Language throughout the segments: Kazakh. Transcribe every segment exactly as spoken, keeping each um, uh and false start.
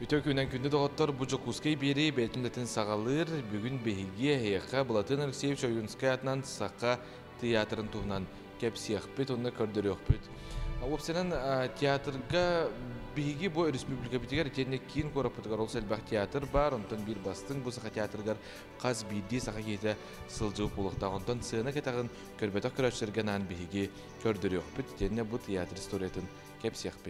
Bütün günden günde doğatlar bu Dьокуускай biri betündetin sağalır. Bugün behigiye heyaka Bulatın Alexeyev Dьокуускай atnan Саха teatrın tuğunan kepsiyakpet onu kördürüyakpet. Opsiyanan teatrga bihigi bu reспублика bitigar etenne kin korapıtıgar olsa elbaq teatr var. Ondan bir bastın bu Саха teatrgar qaz bidi Саха kete sılcıp oluqta. Ondan sığına ketağın körbetak köröçlergen an bihigi kördürüyakpet. Etenne bu teatr istoriyatın kepsiyakpet.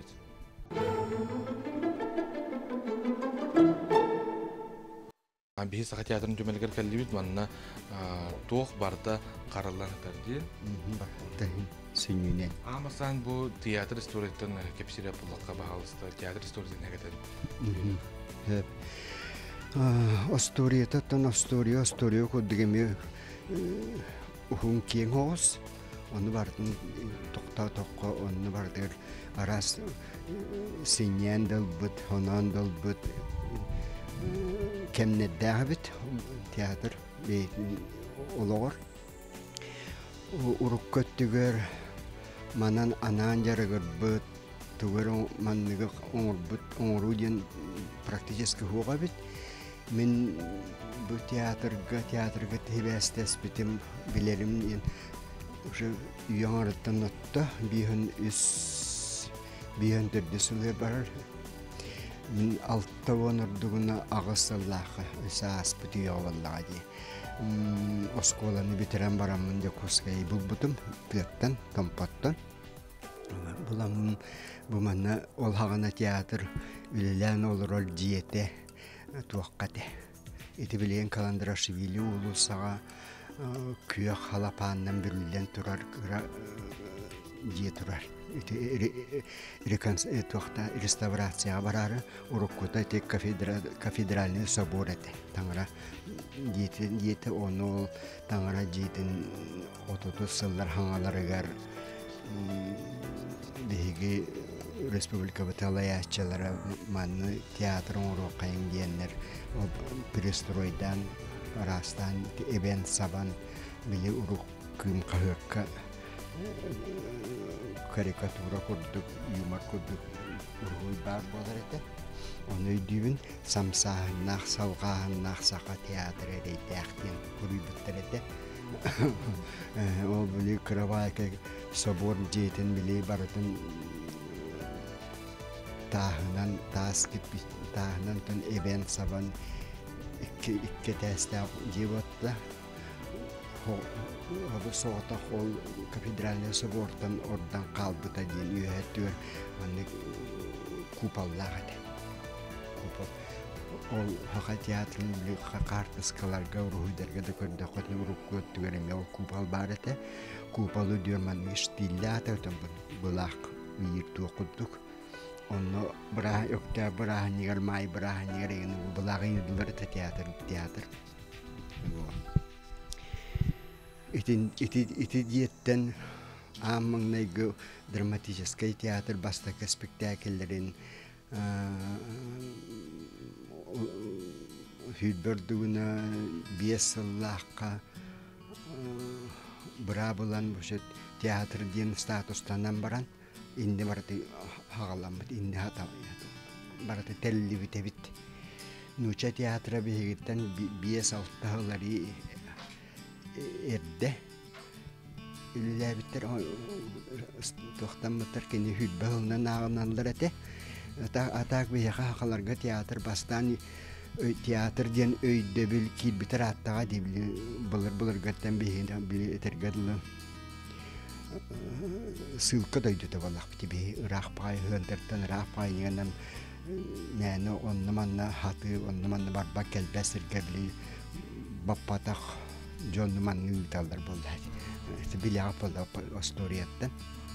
Bir Саха teatrın tümelger kallibit manna toğ barda qarallan atardı. Sününe. Ama sen bu tiyatro istoriyatın kepsire bulakka bahalısta tiyatro istoriyatın ne kadar? Hep. Istoriyatın istoriya istoriya koddigemi uhun kiyen hos. Onu bardın tokta tokka onu bardır aras sinyen dalbıt honan dalbıt kemne dağbit tiyatr bir olur. Uruk kötüger manan anan jarıgır bıt tüger manlıgı onur bıt onurudyen praktiçeski huğa bit min bu tiyatrga tiyatrga tebestes bitim bilerim şu yanarıttan notta bihen üs bihen terdesüler barar min altta onurduguna ağısallağı esas bitiyor vallahi Oskolanı bitiren baramın Dьокуускай bulbutum piyattan tampattan. Bulam bu manna ol hagana teatr ülelan olur ol diyete tuakkate. Eti bilen kalandıra şivili ulu sağa küyak halapandan birilen turar diye turar. Eti rekans tuakta restavrasiya bararı urukkuta tek katedralini soborete. Tangra diyete diyete onu tangra diyeten otuz sıllar hangalarıgar dehigi reспублика batalayatçılara manı tiyatron urukayın diyenler o perestroydan arastan eben saban bile uruk kım kahırka karikatura kurduk, yumar kurduk, uruğu bar bolarete. Onu düğün samsağınaq, salğağınaq Саха teatr edeydi əxtin, kuruy bittirete. O bile kıravayka sobor jetin bile baratın tahınan, taskip, tahınan tün eben saban iki, iki testa jivatla. Abi soğukta kol katedralne sobortan oradan kalbıta diyen üyetiyor. Hani kupallar. Kupal. Ol haka tiyatrın bile kartıskalar gavruhuderge de körde kotne uruk götürüm ya kupal barete. Kupalı diyor man istillata utan bulak bir tuğudduk. Onu bırak yok da bırak nigar may bırak nigar yani bulakın yudulları tiyatr tiyatr. Iti iti iti diyetten amang nego dramatische teater bastaka spektakellerin hüberduna biyasallahka brabulan bu teatr diyen statustan baran indi barati hagalamit indi hata barati telli bitebit nuça teatra bihigitten biyasaltahlari erde illa bitter toxtan bitter kini hübbelna nağanallarate ata atak bir haqalarga teatr bastan teatr diyen öyde bil kil bitter attaga dibli bulur bulur gattan bihin bil etergadlı sılka daydı da vallah biti bi raqpay hönderten raqpay yanam meni onnamanna hatı onnamanna barba kelbesir gebli bappatak John Manning tallar bollar. İşte bile yapıldı o storiyattan.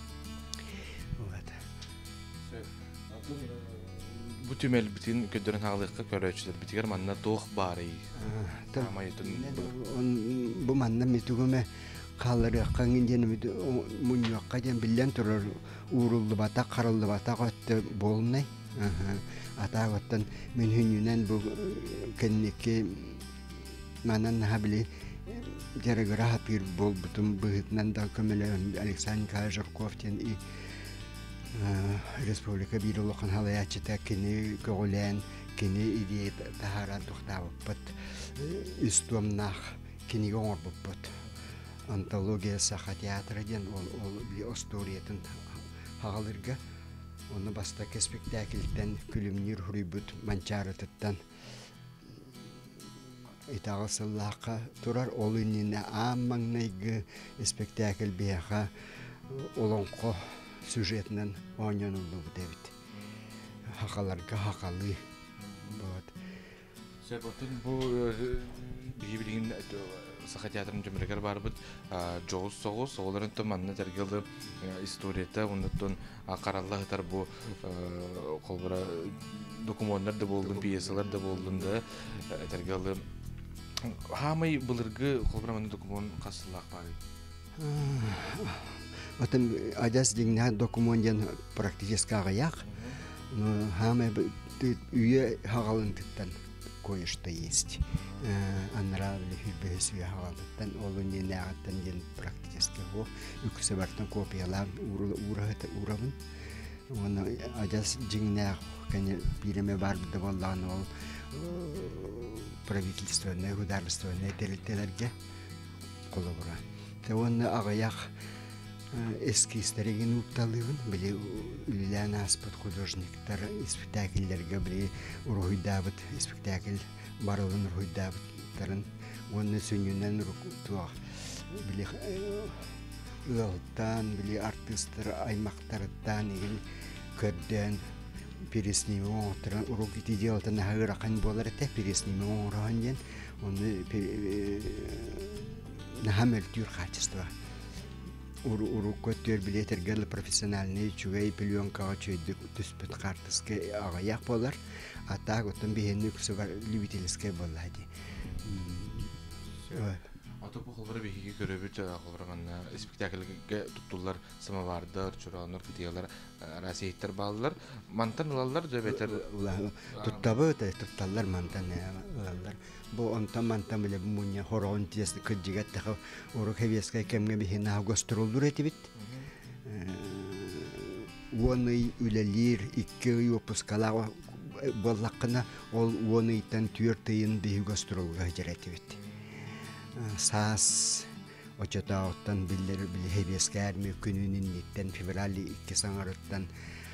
Bu tümel bütün ködürün hağlıqqa köröçler bitiger manna doğ bari. Tamam yetun. Bu manna mitugume qalları qangingen munyaqqa den bilen turur uruldu bata qarıldı bata qatdı bolnay. Ataqattan men hünnünen bu kenniki manan habli Jaragara bir bol bütün büyükten da kömelen Alexander Jarkov'ten i Республика bir olakan halayatçı tekini göğülen кини идея тахаран тухтабыппыт истомнах киниге оңорбуппыт антология Саха театры ден ол историятын хагалырга оны бастаки спектакльтен күлүмнүр хүрүбүт манчарытыттан итагысыллаакка турар ол иннине ааммаңнайгы спектакль бияха олонко сюжетинен ооньонуллубут эбит хакаларга хакалы вот Себотун бу бибилигин Саха театрын жөмөрөгөр барбыт жоос согус оларын томанны тергелди историята онуттон караллахтар бу колбура документтер да болду пьесалар да болду да тергелди хамай былыргы колбура маны документ касылак бар. Отын адас дигне документен практически агаяк но хамай үйе хагалынтыттан кое-что есть. Анравили хибесия хагалыттан олуни нягаттан ден практически го үксебартан копиялар урахыта уравын. Оны адас жиңнях кане биреме бар да болланы ол правительственное, государственное территорияларга колобура. Те оны агаяк эскизлерин укталыбын биле үлелән аспыт художниктар спектакльләргә биле уройдабыт спектакль барылын уройдабыттарын оны сөннән руктуа биле ыалдьыттан биле артисттар аймактардан игел көрдән пересниме отран урок ити делтан хагыракан болар те пересниме оран оны нахамел тюр качество уруккөттөр билетергел профессиональный чугай пленкага чөйдүк түспөт картыske агаяк болар ата готун бехенник субар любительский боллади. Атопу холбара бехиге көрөбүт холбаранна спектакльге туттулар самовардар чураныр кытыялар расейттер баалар мантан ылалар жебетер туттабы тутталлар мантан ылалар бу онтан мантан биле муня хорон тиес кыджигат та урок хевеска кемге бихина гастролдур этибит уоны үлелир икки выпускалар боллакына ол уоныйтан түөртыйын бихи гастролга жеретибит сас очотаоттан биллер бил хевескәрме күнүнүн ниттен февраль икки саңарыттан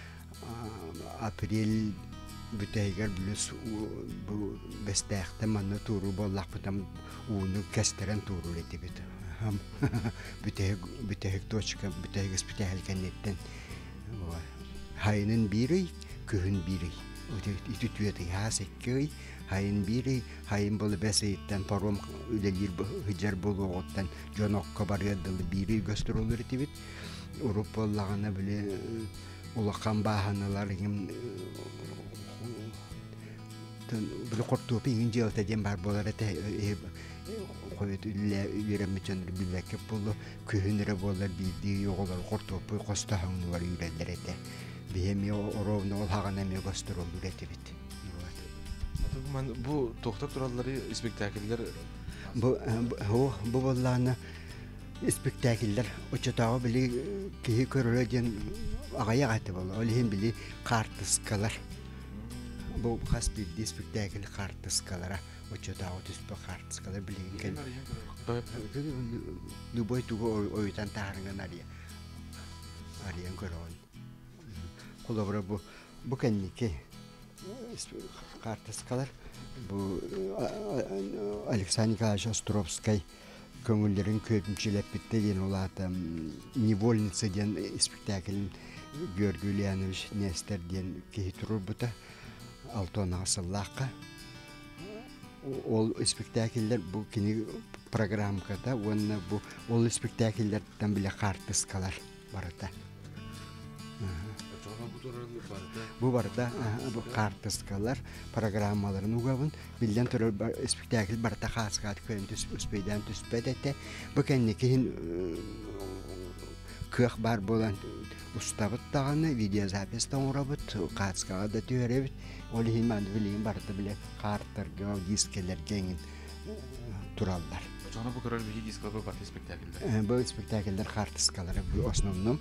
апрель бүтәйгәр билес бу бестәхтә манны туру боллакпытам уны кәстерен туру летибит бүтәйг бүтәйг точка бүтәйг спиталь кәннеттен хайнын бири күн бири ити түәте хасеккей хайын бири хайын болы бәсейттен паром үлелир хыжар болуоттан жонокка барыдылы бири гастроллар тибит уруп боллагана биле улакан баханалар ким биле кортупи инжелте дем бар болар эте койот үле үйрөмөчөн билеке болу күнүрө болар биди йоголор кортупи костахаңны бар үйрөлөр эте бихеми оровно хагана ме гастроллар этибит. Бу тоқтап тураллары спектакльлер бу бу бу болланы спектакльлер очотагы били ки көрөлөдөн агая гаты бол. Олхин били картыскалар. Бу хаспи спектакль картыскалара очотагы түспө картыскалар билген. Любой туго ойтан таарыган ария. Ариян көрөн. Колобра бу бу кеннике картыскалар бу Александр Николаевич Островской көңүлдөрүн көпүнчүлөп битти деген улата невольница деген спектакль Георгий Ульянович Нестер деген кейтурур бута алтон асыллакка ол спектакльдер бу кини программада онна бу ол спектакльдерден биле картыскалар барата. Бу барда бу картыскалар программаларын угабын билден төрөр спектакль барта хаскат көндүс үспейден түспедете бу кеннекин көх бар болан устабыт таганы видеозапись тоңрабыт каскага да төрөбүт ол химан билин барда биле картырга дискелер кеңин туралдар Sonra bu kadar bir disk var batı spektaküller. Bu spektaküller hartiskaları bu основном.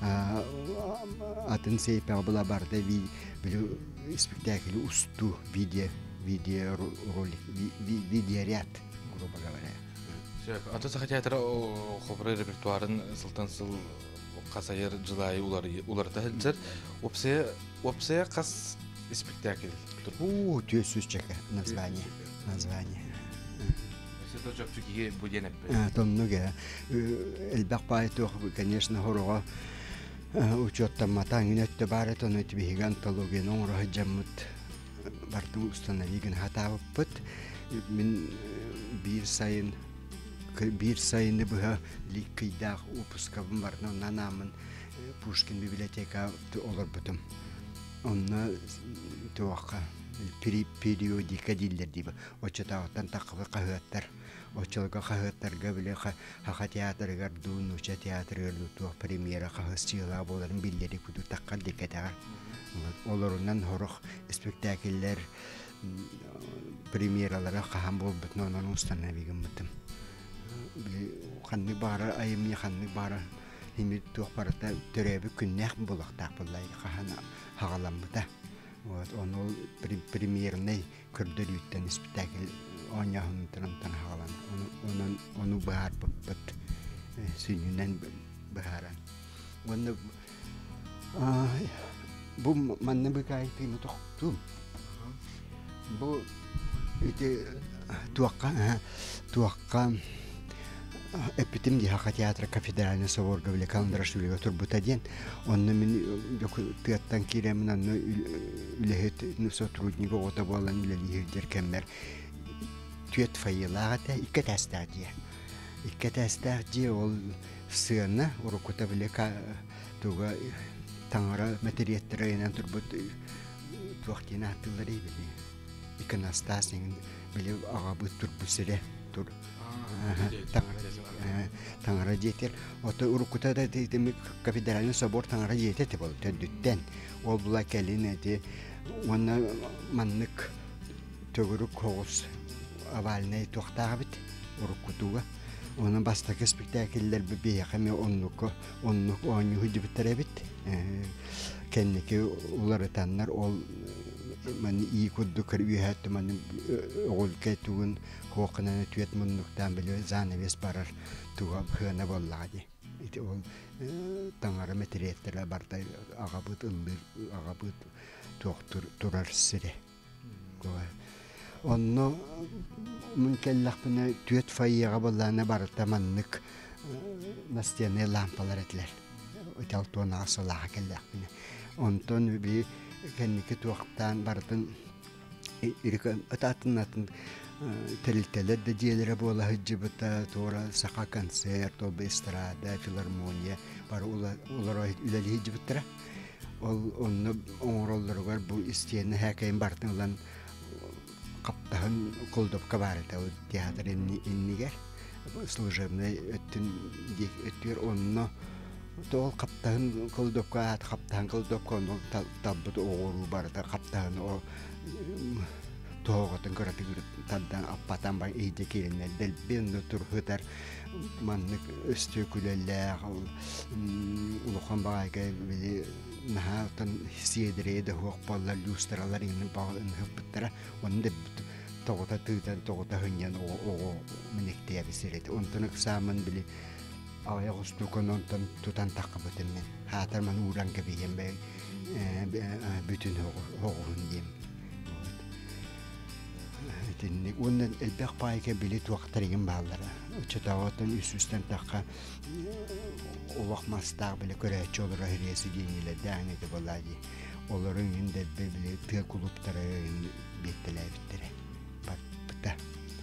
Atın seype bula barda bir spektakülü ustu video video rolik video rяд, грубо говоря. Ата Саха театры хобры репертуарын сылтансыл касайыр жылай улар уларда хәлдер. Опсе опсе кас спектакль. У, төсүз чека название. Название. Это же все-таки будет. Тоннуга. Элбак пайтох, конечно, хорого. Учеттан матан нетте барет, он эти гигантология номер хаджамут. Барту установиген хатавпыт. Мен бир сайын бир сайын быга ликкайдах упускабым бар, но нанамын Пушкин библиотека олар бутум. Онна туака периодика дилер диба. Очатауттан тақыбы қағыттар. Очалға қағыттарға біле хақа театрыгар дуын, уча театрыгар дутуақ премьера қағыстыйла боларын билдері күді таққан декетаға. Оларынан хоруқ спектакеллер премьералара қаған бол бүтін онын устанавиген бұтым. Қанны бары, айымне қанны бары, хемет туақ барыта түрәбі күннәқ болақтақ болай қағана хағалам бұта. Оны ол премьерный көрдір үттен спектакль оңяғын тұрымтан хағалан. Оны бағар бұт, сүйінен бағаран. Оны бұл манны бұқай түймі тоқтым. Бұл туаққа туаққа эпитем ди хака театра кафедральный собор гавле календарашвилига турбутаден. Он мен театтан киремин анны үлехет сотрудника ота болан үлелигер кеммер түйет файылагата икке тастадия. Икке тастадия ол сыны урукута биле туга таңара материеттерайнан турбут туактина аттылары биле. Иконастасин биле агабы турбусере тур. Таңара жетер. Ота урукутада демек кафедральный собор таңара жетет бол төндүттен. Ол була келин эти оны маннык төгүрүк когус авальный токтагыбыт урукутуга. Оны бастакы спектакльлер бебияқами оннуко оннук оңю хүдүбүттеребит. Кеннеки улары таннар ол man i kuddu karbi hatta man ol ketun hoqana tuyet munnuktan bile zanebes barar tuga khana bolladi iti ol tangara metriyetler barta agabut ıldır agabut doktor turar sire onno mümkünlük buna tuyet fayyaga bollana barta mannik nastiyane lampalar etler otel tona asalaha kellek bina onton bi kendiki tuaktan bartın irika atatın telteler de diğerlere bola hıcıbıta tora saka konser tobe estrada filarmonya bar ular üleli hıcıbıttıra ol onu onrolları var bu isteyene hakayın bartın lan kaptahın koldop kabareta o tiyatr inniger служебный öttün öttür onu Тол каптан колдопка каптан колдопка но таббыт оору барда каптан о тооготун көрөтү таддан аппатан бар ийде келинен делбен турхутар маннык өстөкүлөллөр улухан багайга били нахатан сиедреде хокпаллар люстралар инен багын хөппүттара онда тогота тыйтан тогота хыньян о минектея бисерет онтонук самын били Ağustos'ta konontan tutan takıbıtım ben. Hatırman uğran gibiyim ben. Bütün hoğun diyeyim. Onun elbek payke bilet vaktarıyım bağlara. Çıtağıtın üst üstten takı o vakmazda bile köreçi olur ahiriyesi diyeniyle devam edip olaydı. Onların yine bile tığ kulüpleri bittiler bittiler. Bitti.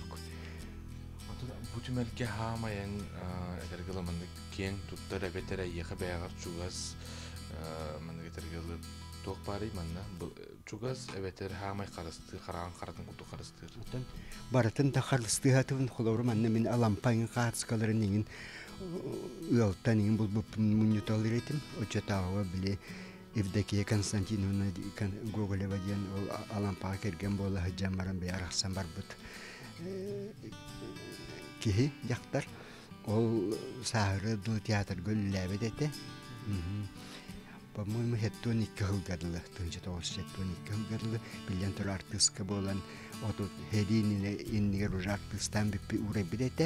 Bütün melke hamayan etergalamandık ken tuttar ebetere yaka beyagar çugas mandık etergalı toqpari manna çugas ebeter hamay qarastı qaran qaratın kutu qarastı. Baratın da qarastı hatın xolawru manna min alampayın qarskalarının ıaltanın bul bu munyutalır etim o çatawa bile evdeki Konstantinovna Gogoleva diyen alampay kergen bola hajamaran beyaraqsan barbut. кихи яктар ол сахары ду театр гөлләбет эте. По-моему, хеттон икки хылгадылы, тынчы тоғыз хеттон икки хылгадылы, билен тұр артыска болан, отут хериніне иннигер уже артыстан біппі урай білеті,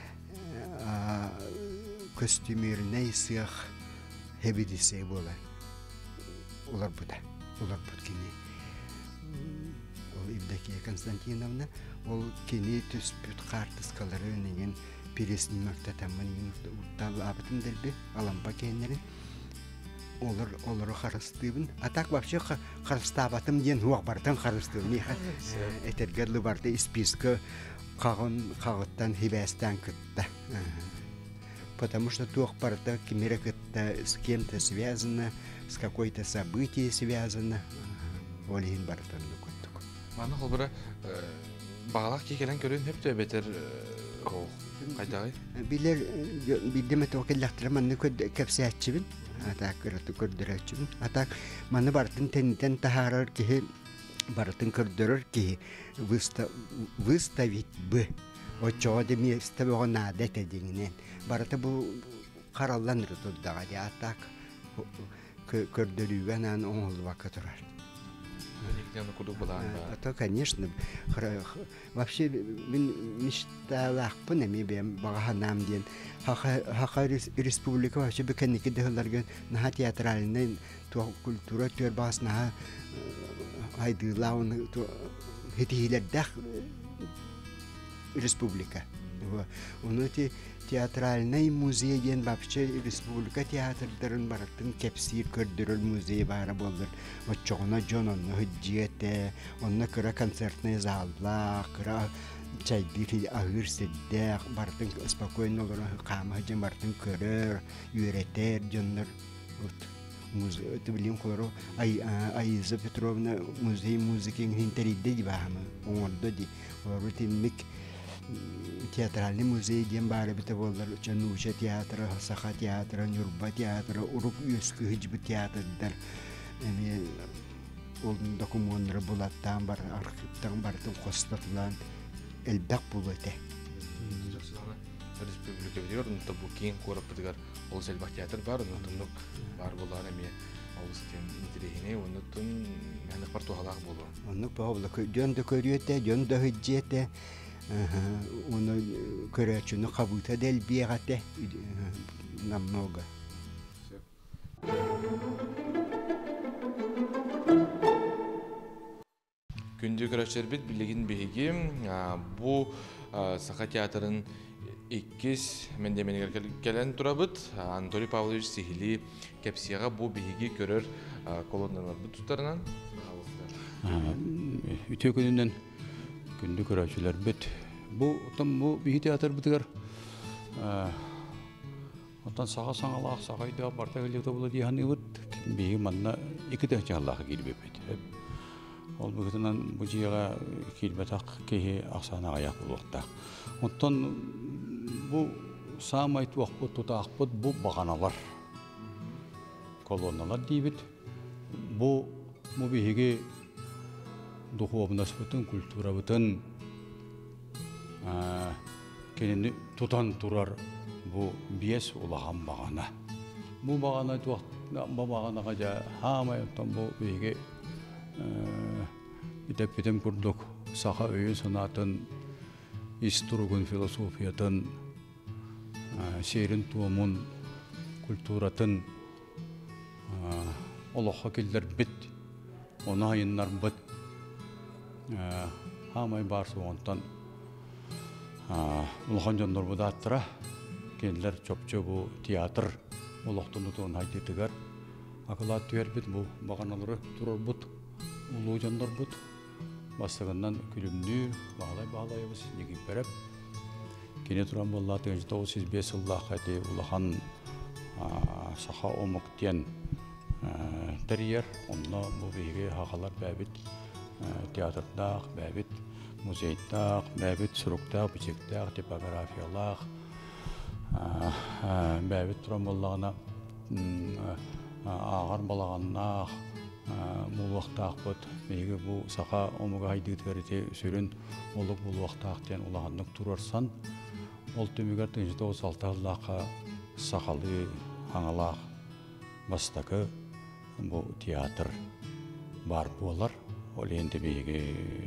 костюмеріне сыяқ хебедесе болан. Олар бұда, олар бұд кені. Ол Евдокия Константиновна, ол кені түспүт қартыскалары өнеген пересін мақтатамын, ұртталы абытын дәлбі, аламба кенерін. Олар олар харыстыбын. Атак вообще харыстабатым ден хуак бартан харыстыбын. Этергерлы барды списка кагын кагыттан хибастан кытта. Потому что тух барда кимера кытта с кем-то связано, с какой-то событием связано. Олин бартан кыттык. Мана холбара багалак кекелен көрүн хептө бетер хол. Кайдагы? Билер бидеме токеллактырман кепсәтчибин. Атак көрөтү көрдөрөчүн. Атак маны бартын тенитен тахарар ки бартын көрдөрөр ки выставить бы. Очо де месте богона дете дигинен. Барты бу каралланыр турдага ди атак көрдөрүгөн ан оңол вакытырар. Это, конечно, вообще мечталах по нами бем баганам ден. Хаха республика вообще бекенники дехларген на театральный то культура төр басна айды лаун то хитилер дах республика. Уноти театральный музей ген вообще республика театрдарын баратын кепсир көрдөрөл музей бары болдыр. Очогона жононны хыджете, онна кыра концертный залла, кыра чайдыри агыр седдек, бартын спокойно олора кама жен бартын көрөр, үйретер жоннор. Вот музей, это билим колоро ай Айза Петровна музей музыки интериде ди бахамы, оңордо ди. Рутинник театральный музей дем бары бите болдар, Чануча театры, Саха театры, Нюрба театры, Урук Юску Хиджбы театрдар. Эми ол документтер булаттан бар, архивтан бартын костатылан элбек булыты. Республика бедер, нутта бу кийин корап битигер ол селбак театр бар, нуттунук бар булар эми алыстен интерехине, онуттун яны партугалак болу. Онук баблык жөндөй көрүөтө, жөндөй хыджете. Оны көрәчүні қабута дәл бейғате намного. Күнді көрәчер бет білігін бейге бұ Саха театрын иккіз мендеменігер келен тұрабыд. Анатолий Павлович Сихили кәпсияға бұ бейге көрір колонналар бұд тұтарынан. Үте күнінен күнді көрәчілер бет. Бұл бұл бейгі театр бітігер. Онтан саға саңалақ, сағайда барта көлікті бұл дейханы бұд. Бейгі манна екі тәңчі аллаға келбеп бет. Ол бұғытынан бұл жиға келбет ақ кейі ақсана аяқ бұл уақытта. Онтан бұл сам айту ақпыт, тұта ақпыт бұл бағаналар. Колонналар дейбет. Бұл бейгі духовность бутын, культура бутын кенені тутан турар бу биес улаған бағана. Бу бағана бұл бағанаға жа хамай оттан бұл бейге бітеп-бітем күрдік Саха өйін санатын, исторогын философиятын, сейрін туымын, культуратын олыққа келдер бит, оны айынлар бит. Хамай бар соғантан улахан жондар бұда аттыра келдер чөпчө бұ театр олақтын ұтуын айтетігер ақылат түйер бет бұл бағаналары тұрар бұд ұлу жондар бұд бастығынан күлімді бағалай-бағалай бұз егіп беріп кене тұран болла тоғыз жүз тоқсан бес жыллақ әте улахан Саха омықтен тәрiyер онына бұл бейге хақалар бәбіт театрдақ, бәбіт, музейдақ, бәбіт, сұруқтақ, бүчектақ, типографиялақ, бәбіт тұран болағына ағар балағаннақ, мұлуақтақ бұд. Бейгі бұл Саха омыға айдығыт көріте сүрін олық бұл уақтақтен олағанлық тұрарсан, ол төмегер тыгынчы тогуз алтыаллака сахалы аңалақ бастакы бу театр бар болар. Ол енді бейге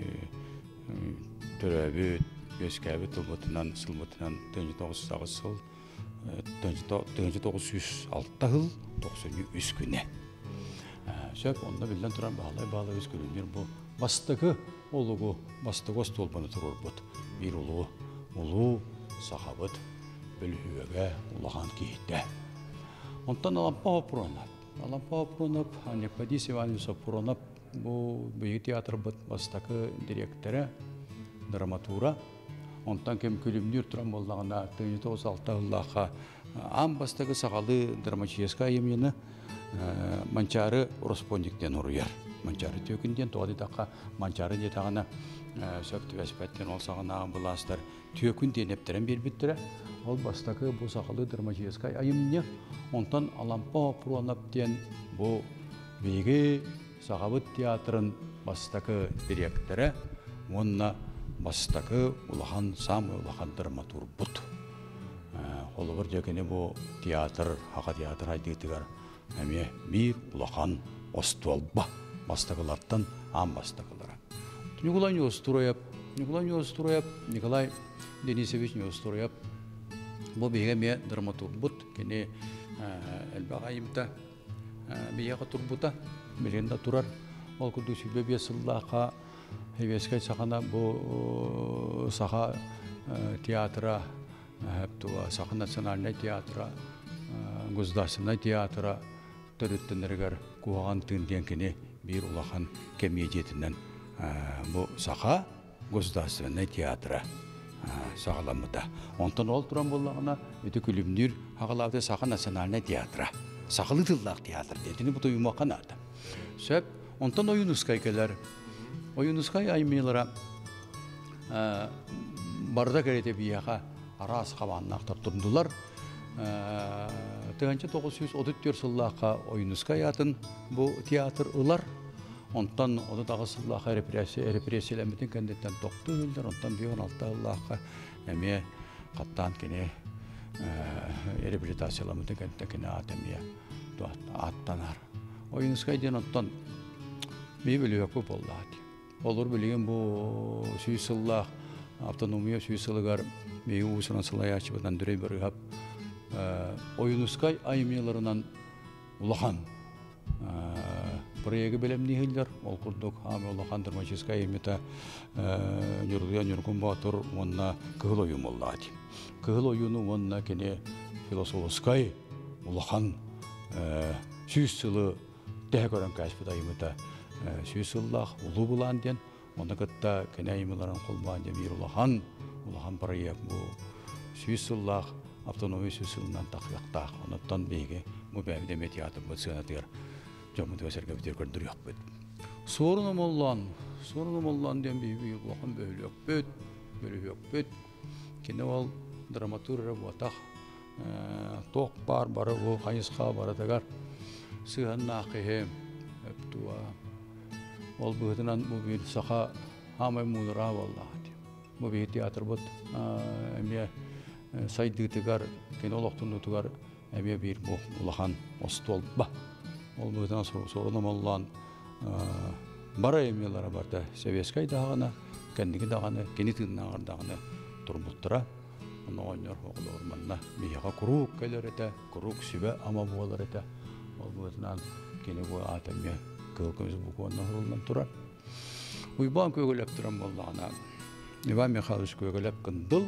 төрөбүт, көскәбүт тылбытынан, сылбытынан тыгынчы тогуз сагыз сыл, тыгынчы тогуз жүз алты жыл токсон үч күнү. Сөп онда билден туран баалай баалай өз күнүнөр бу бастакы олугу бастыгы столбаны турурбут. Бир улуу улуу сахабыт бөлүгөгө улаган кийде. Онтан алампа опронап, алампа опронап, необходимость опронап бу бүйү театр бут бастакы директоры драматура. Онтан кем күлүмнүр туран боллагана тыгынчы тогуз алты жыллака ам бастакы сагалы драматическая имени манчары роспондиктен уруяр. Манчары төкүнден тоды такка манчары детагана сөптү веспеттен олсагана буластар төкүнден эптерен бербиттире. Ол бастакы бу сагалы драматическая имени онтан алампа пронаптен бу беги сагабыт театрын бастакы директоры онна бастакы улаган самый улаган драматург бут. Олор жекене бу театр, хака театр айтыттыгар эме бир улаган остолба бастакылардан ам бастакылара. Николай Неустроев, Николай Неустроев, Николай Денисович Неустроев бу беге ме драматург бут, кене элбагайымта бияга турбута, беренда турар. Ол күндү сүбө бес жыллака Хевескай сахана бу саха театра, туа саха национальный театра, государственный театра төрөттөнөргөр куган тынден кене бир улахан комедиятынан бу саха государственный театра сагаламыда. Онтон ол туран боллагана өтө күлүмнүр хагалавды саха национальный театра, сахалы тыллак театр дедини бу уймаканада. Сөп онтон Дьокуускай келер. Дьокуускай аймелара барда керете бияга арас кабаннактар турдулар. тыгынчы тогуз жүз отуз төрт жыллака Дьокуускай атын бу театр ылар. Онтан оду дагы жыллака репрессия репрессияланбытын кандидаттан токту билдер. Онтан он алты жыллака эме каттан кене реабилитацияланбытын кандидаттан кене атемия аттанар. Дьокуускай ден онтан бибилиөкү боллаат. Олор билген бу сүйсыллах автономия сүйсылыгар беги усунан сылаячыбынан дүрөй биргап Дьокуускай аймеларынан улахан проеги белемнигилер ол курдук ами улахан драматическая имета юрдуя юргун батыр онна кыл оюн боллаат. Кыл оюну онна кене философскай улахан сүйсылы дегөрөн каспыда имета сүйсыллах улуу булан ден онда кытта кене аймеларын колбан дем улахан улахан проект бу сүйсыллах автономия сүйсылынан такыяктак онотон беги бу бәбиде театр бутсынатыр жомуду өсөргө битер көрдүрөк бит. Сорunu моллан, сорunu моллан дем беги улахан бөлөк бит, бөлөк бит. Кене ол драматург работах ток бар бары бу хайыска баратагар сыганна кеhe туа ол бүгүнөн бу бир саха хамай мудра боллаат. Бу бир театр бут эме сайдыгытыгар кинологтунутугар эме бир бу улахан остолба. Ол бүгүнөн сорunu моллан бара эмелер барда Советскай дагына, кендиги дагына, кенитиннагар дагына турбуттура. Оны ойнор оглор манна бияга курук келерете, курук сүбө ама болорете. Ол бүгүнөн кени бу атеме кылкымыз буконна рулдан турар. Уйбан көгөлөп турам боллагана. Иван Михайлович көгөлөп кындыл.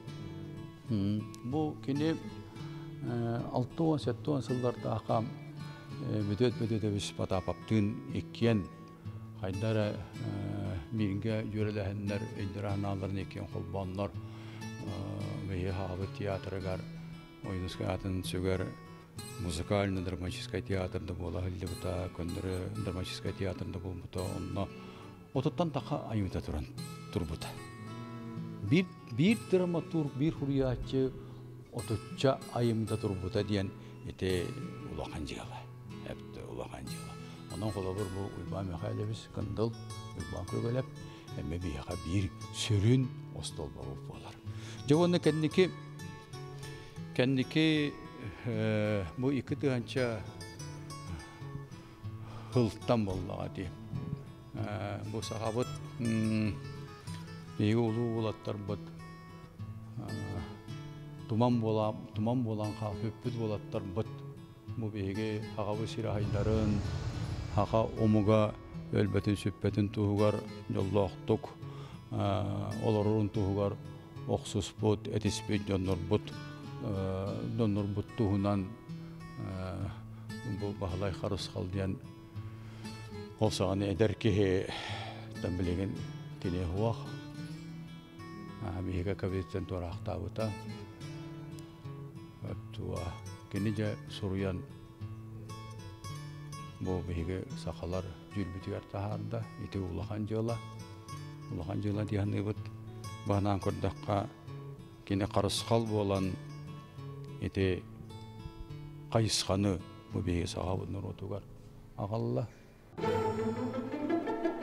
Бу кени алты жети жылдарда акам бүдөт бүдөт бис патапаптын эккен хайдара биринге жөрөлөһөннөр элдираналарын эккен колбоннор вее хабы театрыгар Дьокуускай атын сөгөр музыкальный драматический театрда бола хилдебута көндөрө драматический театрда болбута онно ототтан така айымта туран турбута. Бир бир драматург бир хуриячы ототча айымта турбута диен эте улахан жыгала. Эпте улахан жыгала. Онон колобур бу Уйбан Михайлович кындыл Уйбан көгөлөп эме бияга бир сөрүн остол болуп болар. Жогону кенники кәннеке bu iki тыганча хылттан боллаға дейм. Бұл сағабыт бейгі ұлу болаттар бұд. Туман болан қа көппіт болаттар бұд. Бұл бейгі хағабы сирахайларын, хаға омуға өлбетін сөппетін туғығар жоллоқтық, оларырын туғығар оқсыз бұд, әтіспет жоннор бұд. Доннор бұд туғынан бұл бағылай қарыс қалдиян олсаған әдер кеге тәмбілеген тене хуақ. Бейге кабинеттен торақта бұта. Кені жа сұруян бұл бейге сақалар жүрбітігер тағарында. Еті ұлақан жыла. Ұлақан жыла дейіні бұд. Бағынан көрдіққа кені қарысқал болан еті қайысқаны бұл бейге саға бұдныр отуғар. Ағалла.